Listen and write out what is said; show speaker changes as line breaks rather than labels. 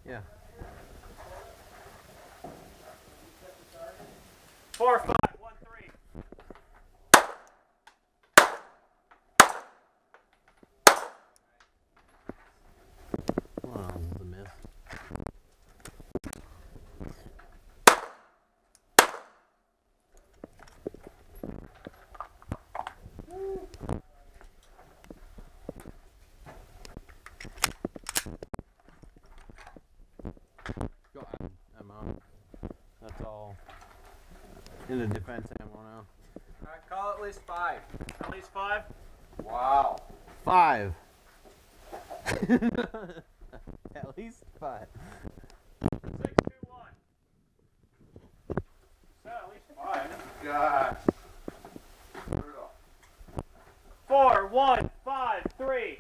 Yeah.
4, 5, 1, 3.
Well, that was a miss. Go. I'm out. That's all. In the defense ammo now.
Alright, call at least 5.
At least 5?
Wow.
5. At least 5.
6, 2, 1. So at least 5.
Gosh. Brutal.
4, 1, 5, 3.